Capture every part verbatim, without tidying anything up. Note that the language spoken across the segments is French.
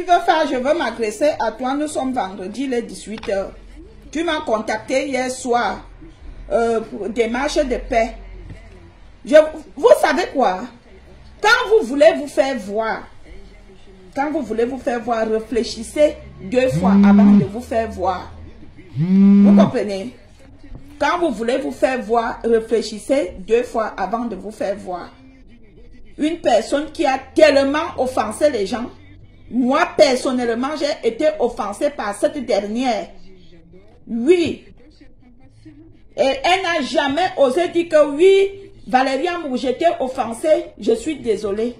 tu veux faire, je veux m'agresser à toi, nous sommes vendredi, les dix-huit heures. Tu m'as contacté hier soir euh, pour des marches de paix. Je, vous savez quoi? Quand vous voulez vous faire voir, quand vous voulez vous faire voir, réfléchissez deux fois avant de vous faire voir. Vous comprenez? Quand vous voulez vous faire voir, réfléchissez deux fois avant de vous faire voir. Une personne qui a tellement offensé les gens, moi personnellement, j'ai été offensé par cette dernière. Oui. Et elle n'a jamais osé dire que oui, Valérie Amour, j'étais offensée, je suis désolée.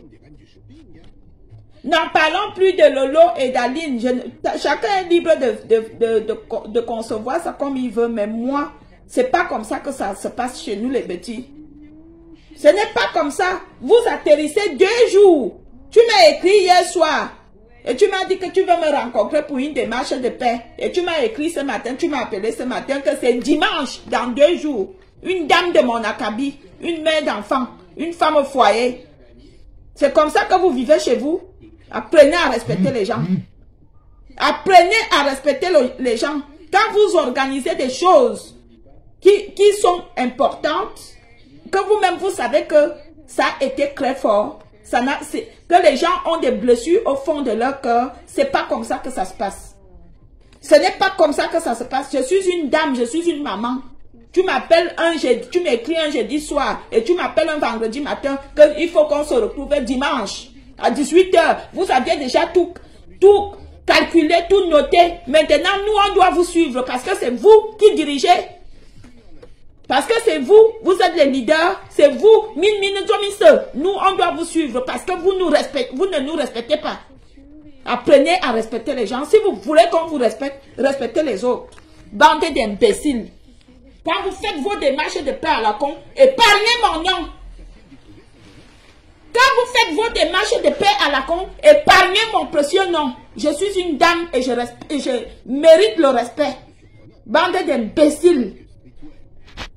N'en parlons plus de Lolo et d'Aline. Chacun est libre de, de, de, de, de concevoir ça comme il veut, mais moi, c'est pas comme ça que ça se passe chez nous les petits. Ce n'est pas comme ça. Vous atterrissez deux jours. Tu m'as écrit hier soir. Et tu m'as dit que tu veux me rencontrer pour une démarche de paix. Et tu m'as écrit ce matin, tu m'as appelé ce matin que c'est dimanche, dans deux jours. Une dame de mon acabit, une mère d'enfant, une femme au foyer. C'est comme ça que vous vivez chez vous. Apprenez à respecter les gens. Apprenez à respecter le, les gens. Quand vous organisez des choses qui, qui sont importantes, que vous-même vous savez que ça a été très fort, ça n'a, que les gens ont des blessures au fond de leur cœur, c'est pas comme ça que ça se passe. Ce n'est pas comme ça que ça se passe. Je suis une dame, je suis une maman. Tu m'appelles un jeudi, tu m'écris un jeudi soir et tu m'appelles un vendredi matin qu'il faut qu'on se retrouve dimanche à dix-huit heures. Vous aviez déjà tout, tout calculé, tout noté. Maintenant, nous, on doit vous suivre parce que c'est vous qui dirigez. Parce que c'est vous, vous êtes les leaders, c'est vous, mine, mine, nous, on doit vous suivre parce que vous, nous respectez, vous ne nous respectez pas. Apprenez à respecter les gens. Si vous voulez qu'on vous respecte, respectez les autres. Bande d'imbéciles. Quand vous faites vos démarches de paix à la con, épargnez mon nom. Quand vous faites vos démarches de paix à la con, épargnez mon précieux nom. Je suis une dame et je, et je mérite le respect. Bande d'imbéciles.